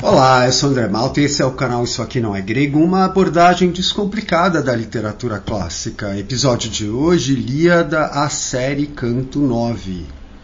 Olá, eu sou André Malta e esse é o canal Isso Aqui Não É Grego, uma abordagem descomplicada da literatura clássica. Episódio de hoje, Ilíada, a série Canto 9.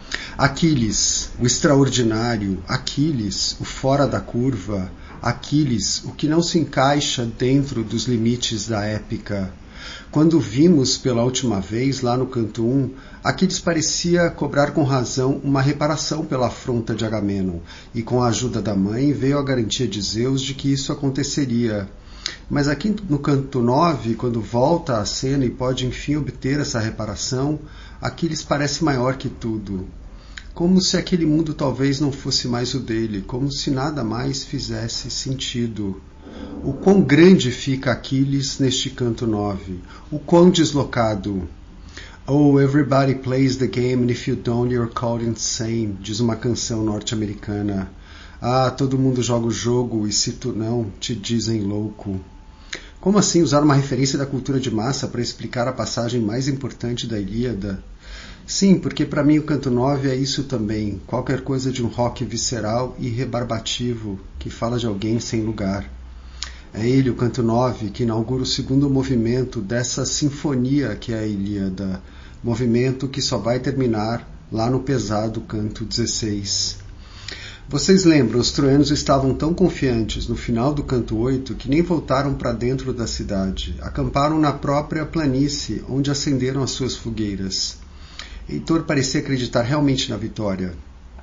Aquiles, o extraordinário, Aquiles, o fora da curva, Aquiles, o que não se encaixa dentro dos limites da épica. Quando vimos pela última vez, lá no canto 1, Aquiles parecia cobrar com razão uma reparação pela afronta de Agamenon, e com a ajuda da mãe veio a garantia de Zeus de que isso aconteceria. Mas aqui no canto 9, quando volta à cena e pode enfim obter essa reparação, Aquiles parece maior que tudo. Como se aquele mundo talvez não fosse mais o dele, como se nada mais fizesse sentido. O quão grande fica Aquiles neste canto 9? O quão deslocado? Oh, everybody plays the game and if you don't you're called insane, diz uma canção norte-americana. Ah, todo mundo joga o jogo e se tu não, te dizem louco. Como assim usar uma referência da cultura de massa para explicar a passagem mais importante da Ilíada? Sim, porque para mim o canto 9 é isso também, qualquer coisa de um rock visceral e rebarbativo que fala de alguém sem lugar. É ele, o canto 9, que inaugura o segundo movimento dessa sinfonia que é a Ilíada, movimento que só vai terminar lá no pesado canto 16. Vocês lembram, os troianos estavam tão confiantes no final do canto 8 que nem voltaram para dentro da cidade, acamparam na própria planície onde acenderam as suas fogueiras. Heitor parecia acreditar realmente na vitória.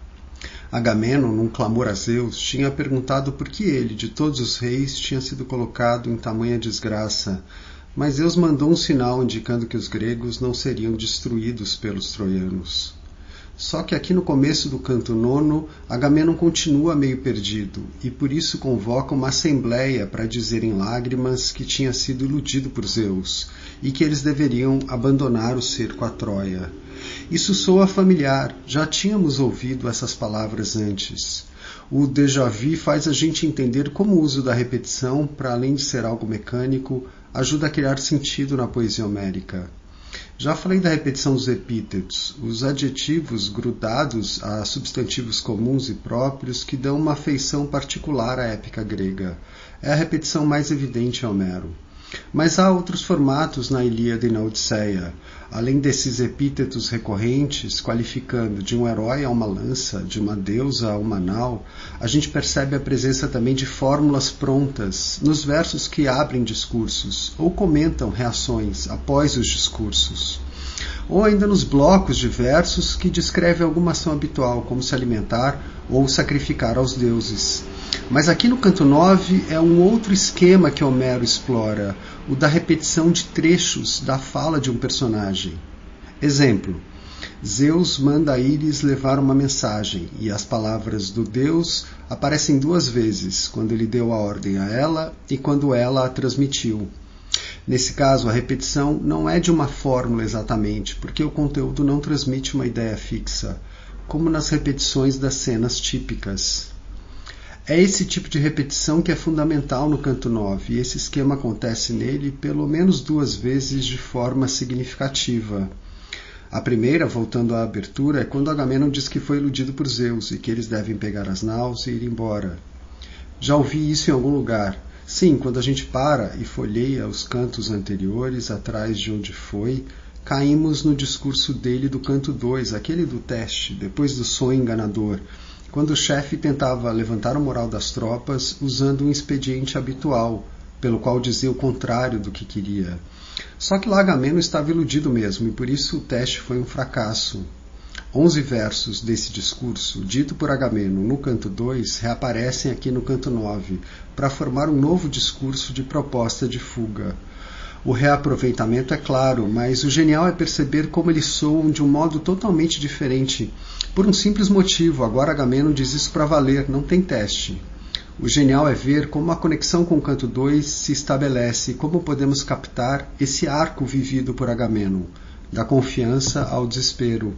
Agamenon, num clamor a Zeus, tinha perguntado por que ele, de todos os reis, tinha sido colocado em tamanha desgraça, mas Zeus mandou um sinal indicando que os gregos não seriam destruídos pelos troianos. Só que aqui no começo do canto 9, Agamenon continua meio perdido, e por isso convoca uma assembleia para dizer em lágrimas que tinha sido iludido por Zeus, e que eles deveriam abandonar o cerco a Troia. Isso soa familiar, já tínhamos ouvido essas palavras antes. O déjà vu faz a gente entender como o uso da repetição, para além de ser algo mecânico, ajuda a criar sentido na poesia homérica. Já falei da repetição dos epítetos, os adjetivos grudados a substantivos comuns e próprios que dão uma feição particular à épica grega. É a repetição mais evidente em Homero. Mas há outros formatos na Ilíada e na Odisseia. Além desses epítetos recorrentes, qualificando de um herói a uma lança, de uma deusa a uma nau, a gente percebe a presença também de fórmulas prontas nos versos que abrem discursos ou comentam reações após os discursos. Ou ainda nos blocos de versos que descrevem alguma ação habitual, como se alimentar ou sacrificar aos deuses. Mas aqui no canto 9 é um outro esquema que Homero explora, o da repetição de trechos da fala de um personagem. Exemplo, Zeus manda a Íris levar uma mensagem, e as palavras do deus aparecem duas vezes, quando ele deu a ordem a ela e quando ela a transmitiu. Nesse caso, a repetição não é de uma fórmula exatamente, porque o conteúdo não transmite uma ideia fixa, como nas repetições das cenas típicas. É esse tipo de repetição que é fundamental no canto 9, e esse esquema acontece nele pelo menos duas vezes de forma significativa. A primeira, voltando à abertura, é quando Agamenon diz que foi iludido por Zeus e que eles devem pegar as naus e ir embora. Já ouvi isso em algum lugar. Sim, quando a gente para e folheia os cantos anteriores, atrás de onde foi, caímos no discurso dele do canto 2, aquele do teste, depois do sonho enganador, quando o chefe tentava levantar o moral das tropas usando um expediente habitual, pelo qual dizia o contrário do que queria. Só que lá Agamenon estava iludido mesmo, e por isso o teste foi um fracasso. 11 versos desse discurso, dito por Agamenon no canto 2, reaparecem aqui no canto 9, para formar um novo discurso de proposta de fuga. O reaproveitamento é claro, mas o genial é perceber como eles soam de um modo totalmente diferente. Por um simples motivo, agora Agamenon diz isso para valer, não tem teste. O genial é ver como a conexão com o canto 2 se estabelece e como podemos captar esse arco vivido por Agamenon, da confiança ao desespero.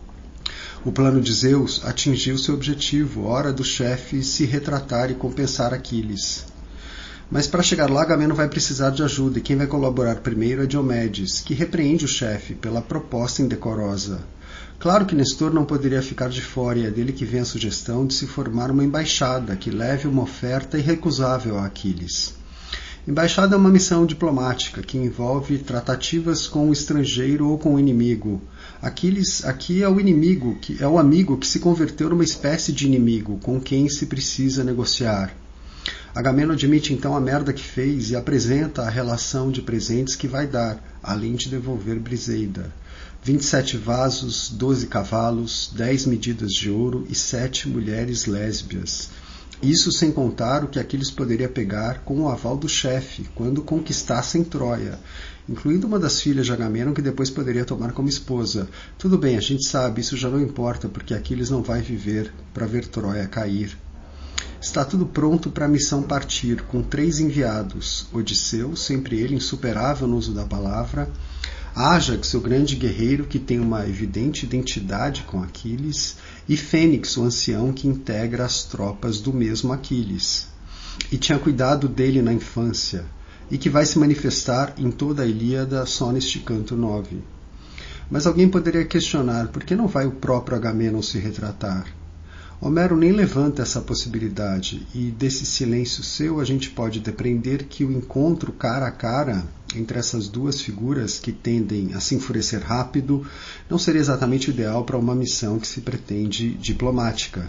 O plano de Zeus atingiu seu objetivo, hora do chefe se retratar e compensar Aquiles. Mas para chegar lá, Agamenon vai precisar de ajuda, e quem vai colaborar primeiro é Diomedes, que repreende o chefe pela proposta indecorosa. Claro que Nestor não poderia ficar de fora e é dele que vem a sugestão de se formar uma embaixada que leve uma oferta irrecusável a Aquiles. Embaixada é uma missão diplomática que envolve tratativas com o estrangeiro ou com o inimigo. Aquiles aqui é o inimigo, é o amigo que se converteu numa espécie de inimigo com quem se precisa negociar. Agamemnon admite então a merda que fez e apresenta a relação de presentes que vai dar, além de devolver Briseida. 27 vasos, 12 cavalos, 10 medidas de ouro e 7 mulheres lésbias. Isso sem contar o que Aquiles poderia pegar com o aval do chefe, quando conquistassem Troia, incluindo uma das filhas de Agamemnon que depois poderia tomar como esposa. Tudo bem, a gente sabe, isso já não importa, porque Aquiles não vai viver para ver Troia cair. Está tudo pronto para a missão partir, com 3 enviados: Odisseu, sempre ele insuperável no uso da palavra; Ájax, o grande guerreiro que tem uma evidente identidade com Aquiles; e Fênix, o ancião que integra as tropas do mesmo Aquiles, e tinha cuidado dele na infância, e que vai se manifestar em toda a Ilíada só neste canto 9. Mas alguém poderia questionar por que não vai o próprio Agamemnon se retratar? Homero nem levanta essa possibilidade, e desse silêncio seu a gente pode depreender que o encontro cara a cara entre essas duas figuras que tendem a se enfurecer rápido não seria exatamente o ideal para uma missão que se pretende diplomática.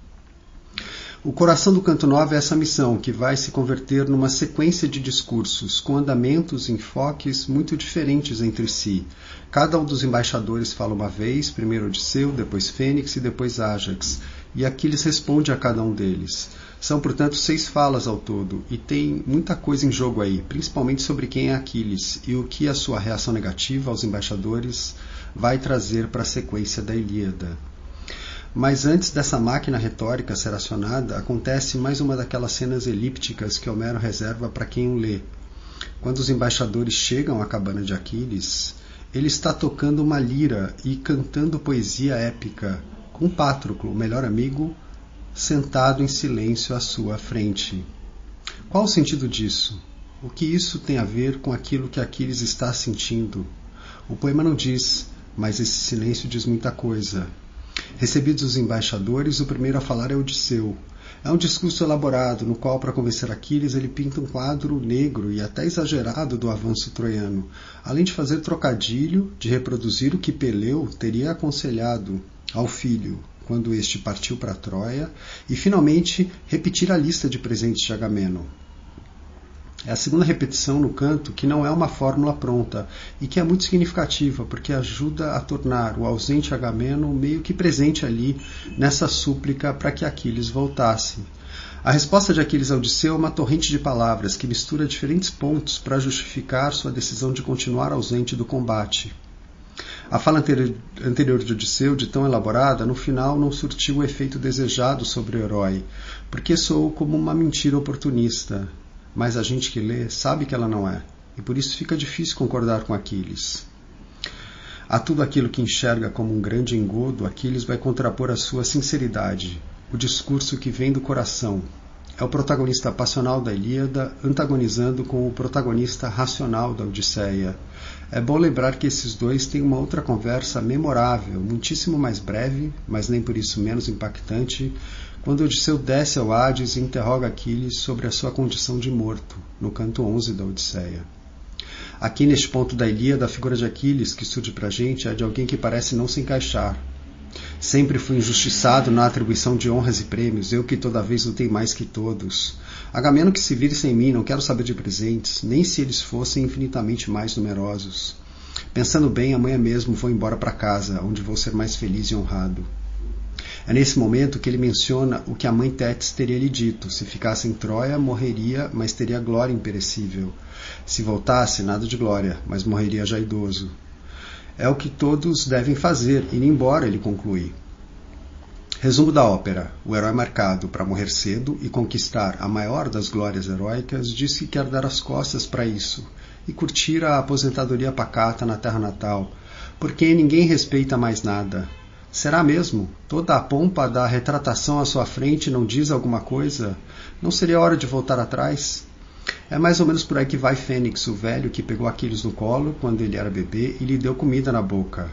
O coração do canto 9 é essa missão, que vai se converter numa sequência de discursos, com andamentos e enfoques muito diferentes entre si. Cada um dos embaixadores fala uma vez, primeiro Odisseu, depois Fênix e depois Ájax, e Aquiles responde a cada um deles. São, portanto, 6 falas ao todo, e tem muita coisa em jogo aí, principalmente sobre quem é Aquiles, e o que a sua reação negativa aos embaixadores vai trazer para a sequência da Ilíada. Mas antes dessa máquina retórica ser acionada, acontece mais uma daquelas cenas elípticas que Homero reserva para quem o lê. Quando os embaixadores chegam à cabana de Aquiles, ele está tocando uma lira e cantando poesia épica, com Patroclo, o melhor amigo, sentado em silêncio à sua frente. Qual o sentido disso? O que isso tem a ver com aquilo que Aquiles está sentindo? O poema não diz, mas esse silêncio diz muita coisa. Recebidos os embaixadores, o primeiro a falar é Odisseu. É um discurso elaborado, no qual, para convencer Aquiles, ele pinta um quadro negro e até exagerado do avanço troiano, além de fazer trocadilho, de reproduzir o que Peleu teria aconselhado ao filho quando este partiu para Troia, e finalmente repetir a lista de presentes de Agamemnon. É a segunda repetição no canto que não é uma fórmula pronta e que é muito significativa, porque ajuda a tornar o ausente Agamemnon meio que presente ali nessa súplica para que Aquiles voltasse. A resposta de Aquiles a Odisseu é uma torrente de palavras que mistura diferentes pontos para justificar sua decisão de continuar ausente do combate. A fala anterior de Odisseu, de tão elaborada, no final não surtiu o efeito desejado sobre o herói, porque soou como uma mentira oportunista. Mas a gente que lê sabe que ela não é, e por isso fica difícil concordar com Aquiles. A tudo aquilo que enxerga como um grande engodo, Aquiles vai contrapor a sua sinceridade, o discurso que vem do coração. É o protagonista passional da Ilíada antagonizando com o protagonista racional da Odisseia. É bom lembrar que esses dois têm uma outra conversa memorável, muitíssimo mais breve, mas nem por isso menos impactante, quando Odisseu desce ao Hades e interroga Aquiles sobre a sua condição de morto, no canto 11 da Odisseia. Aqui neste ponto da Ilíada, a figura de Aquiles que surge para a gente é de alguém que parece não se encaixar. Sempre fui injustiçado na atribuição de honras e prêmios, eu que toda vez lutei mais que todos. Agamemnon que se vire sem mim, não quero saber de presentes, nem se eles fossem infinitamente mais numerosos. Pensando bem, amanhã mesmo vou embora para casa, onde vou ser mais feliz e honrado. É nesse momento que ele menciona o que a mãe Tétis teria lhe dito. Se ficasse em Troia, morreria, mas teria glória imperecível. Se voltasse, nada de glória, mas morreria já idoso. É o que todos devem fazer, ir embora, ele conclui. Resumo da ópera. O herói marcado para morrer cedo e conquistar a maior das glórias heróicas diz que quer dar as costas para isso e curtir a aposentadoria pacata na terra natal, porque ninguém respeita mais nada. Será mesmo? Toda a pompa da retratação à sua frente não diz alguma coisa? Não seria hora de voltar atrás? É mais ou menos por aí que vai Fênix, o velho que pegou Aquiles no colo quando ele era bebê e lhe deu comida na boca.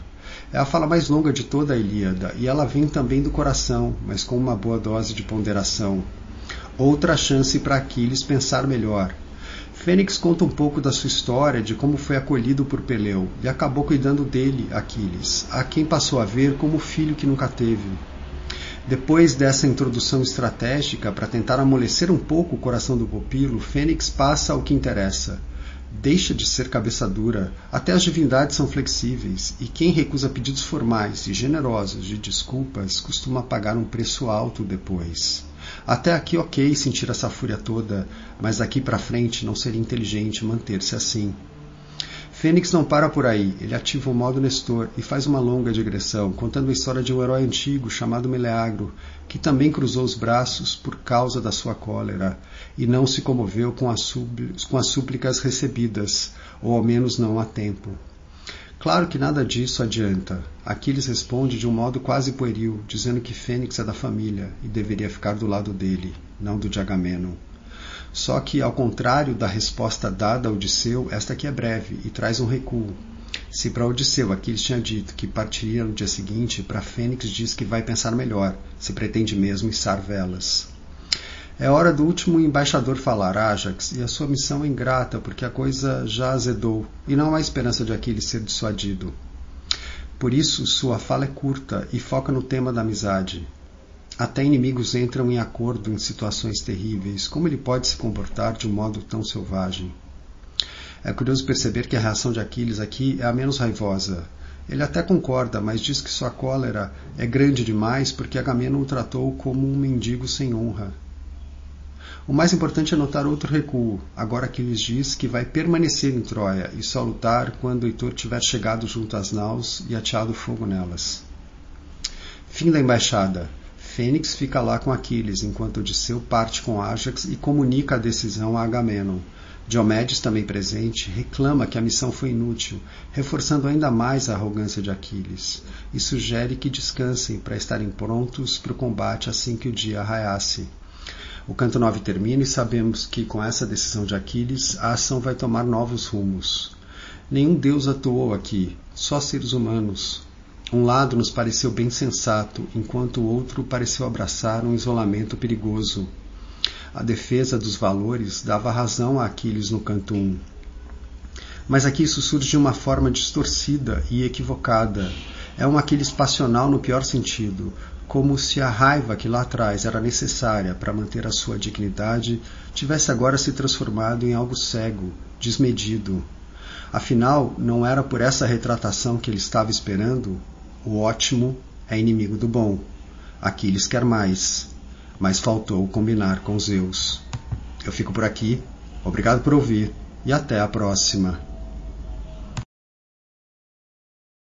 É a fala mais longa de toda a Ilíada, e ela vem também do coração, mas com uma boa dose de ponderação. Outra chance para Aquiles pensar melhor. Fênix conta um pouco da sua história, de como foi acolhido por Peleu, e acabou cuidando dele, Aquiles, a quem passou a ver como filho que nunca teve. Depois dessa introdução estratégica para tentar amolecer um pouco o coração do pupilo, Fênix passa ao que interessa. Deixa de ser cabeça dura, até as divindades são flexíveis, e quem recusa pedidos formais e generosos de desculpas costuma pagar um preço alto depois. Até aqui ok sentir essa fúria toda, mas daqui para frente não seria inteligente manter-se assim. Fênix não para por aí, ele ativa o modo Nestor e faz uma longa digressão, contando a história de um herói antigo chamado Meleagro, que também cruzou os braços por causa da sua cólera, e não se comoveu com as súplicas recebidas, ou ao menos não a tempo. Claro que nada disso adianta. Aquiles responde de um modo quase pueril, dizendo que Fênix é da família e deveria ficar do lado dele, não do de Agamenon. Só que, ao contrário da resposta dada a Odisseu, esta aqui é breve e traz um recuo. Se para Odisseu Aquiles tinha dito que partiria no dia seguinte, para Fênix diz que vai pensar melhor, se pretende mesmo içar velas. É hora do último embaixador falar, Ájax, e a sua missão é ingrata, porque a coisa já azedou, e não há esperança de Aquiles ser dissuadido. Por isso, sua fala é curta e foca no tema da amizade. Até inimigos entram em acordo em situações terríveis. Como ele pode se comportar de um modo tão selvagem? É curioso perceber que a reação de Aquiles aqui é a menos raivosa. Ele até concorda, mas diz que sua cólera é grande demais porque Agamenon o tratou como um mendigo sem honra. O mais importante é notar outro recuo. Agora Aquiles diz que vai permanecer em Troia e só lutar quando Heitor tiver chegado junto às naus e ateado fogo nelas. Fim da embaixada. Fênix fica lá com Aquiles, enquanto Odisseu parte com Ájax e comunica a decisão a Agamenon. Diomedes, também presente, reclama que a missão foi inútil, reforçando ainda mais a arrogância de Aquiles, e sugere que descansem para estarem prontos para o combate assim que o dia raiasse. O canto 9 termina e sabemos que, com essa decisão de Aquiles, a ação vai tomar novos rumos. Nenhum deus atuou aqui, só seres humanos. Um lado nos pareceu bem sensato, enquanto o outro pareceu abraçar um isolamento perigoso. A defesa dos valores dava razão a Aquiles no canto 1. Mas aqui isso surge de uma forma distorcida e equivocada. É um Aquiles passional no pior sentido, como se a raiva que lá atrás era necessária para manter a sua dignidade tivesse agora se transformado em algo cego, desmedido. Afinal, não era por essa retratação que ele estava esperando? O ótimo é inimigo do bom. Aquiles quer mais, mas faltou combinar com Zeus. Eu fico por aqui, obrigado por ouvir e até a próxima.